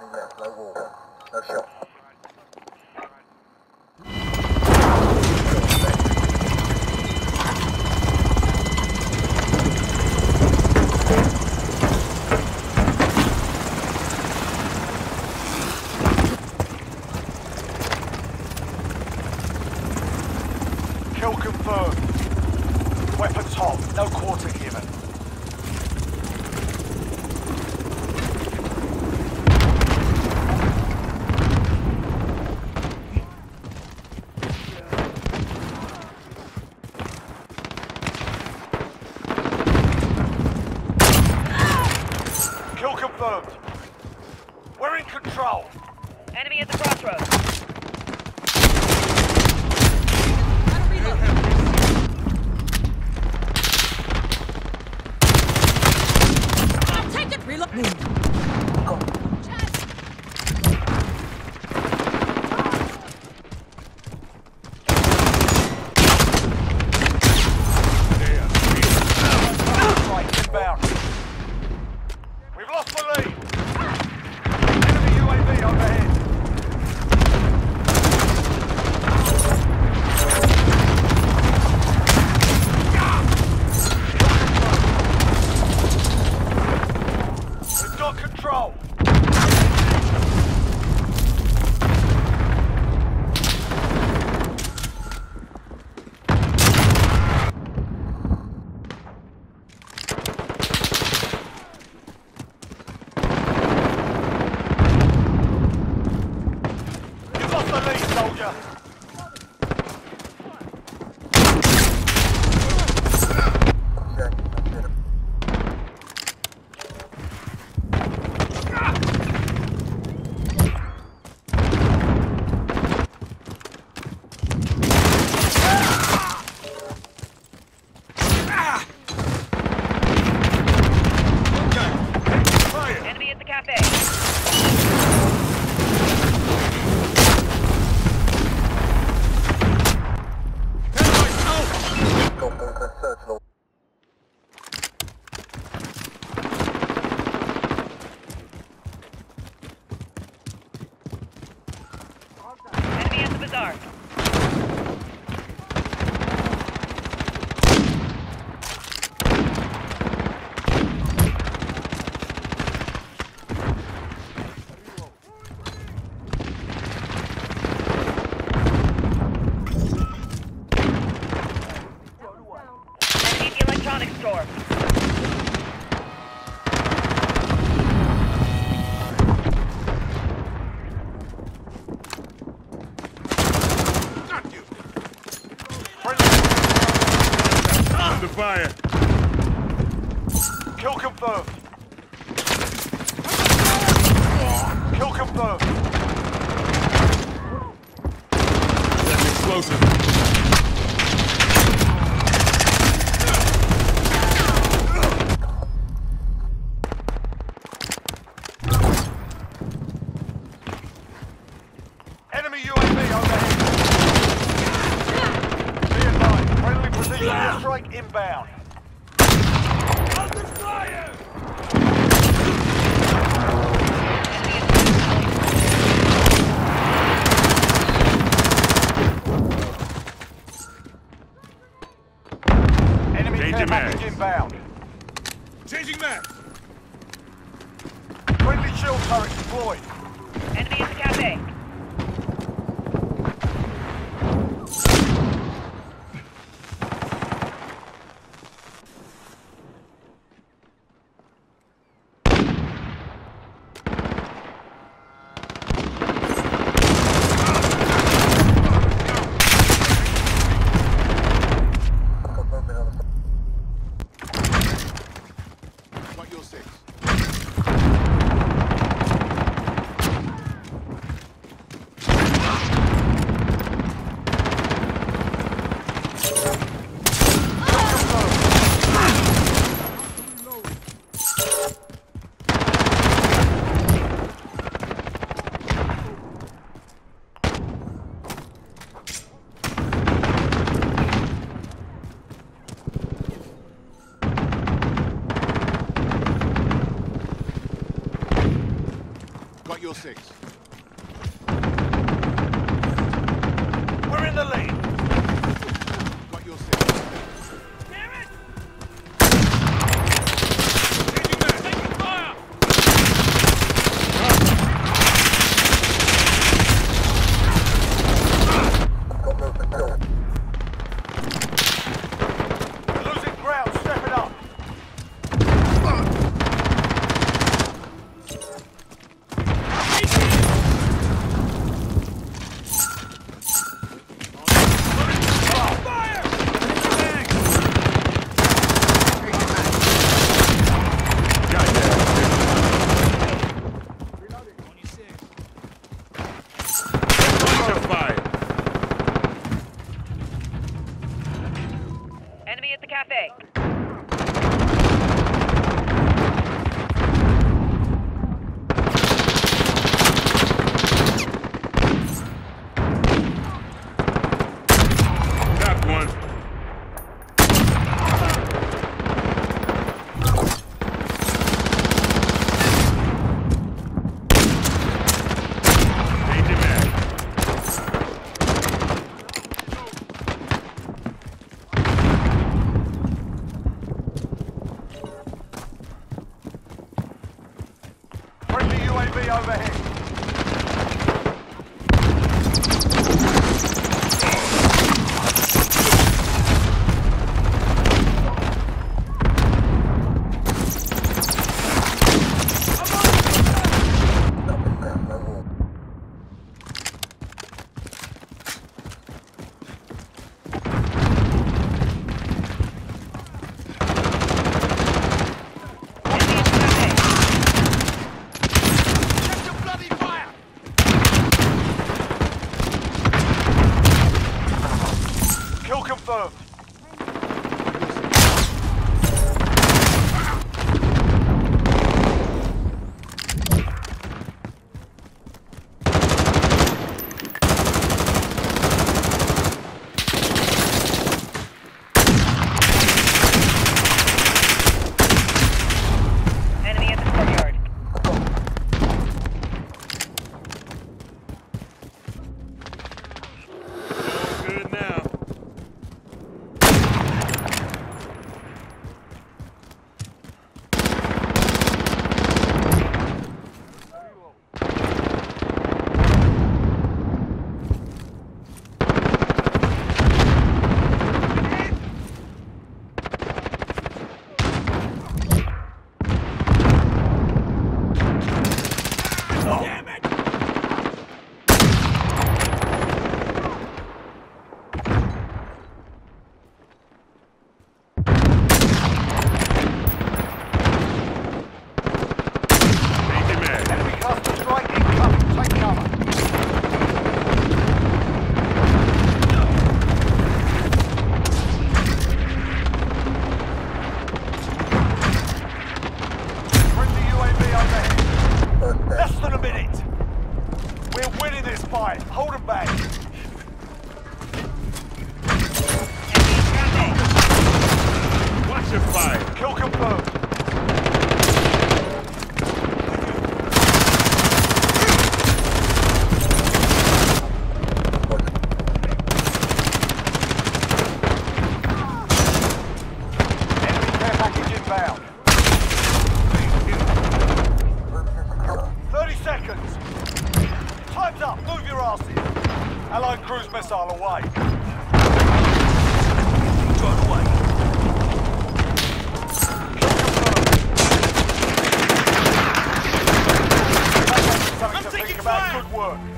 Turning left, no wall. No shot. Kill confirmed. Weapons hot, no quarter given. Kill confirmed. We're in control. Enemy at the crossroads. Reload. Right, inbound. We've lost the lead. Enemy UAV overhead. We've got control. You've lost the lead, soldier. Enemy at the cafe. Enemy at the bazaar. Enemy at the electronics store. Under fire. Kill confirmed. Kill confirmed. That's explosive. Enemy UAV overhead. Be advised, friendly precision airstrike inbound. Under fire! Enemy Change care your package mags. inbound. Changing map. Friendly shield turret deployed. Enemy at the cafe. What your six? confirmed. Enemy at the courtyard. All good now. Damn it! Changing mag. Enemy cluster strike incoming. Take cover. Friendly UAV overhead. Less than a minute. We're winning this fight. Hold them back. Enemy at the cafe. Watch your fire. Kill confirmed. Enemy care package inbound. 30 seconds. Time's up. Move your asses. Allied cruise missile away. Got away. Kill confirmed. Something to think about. Good work.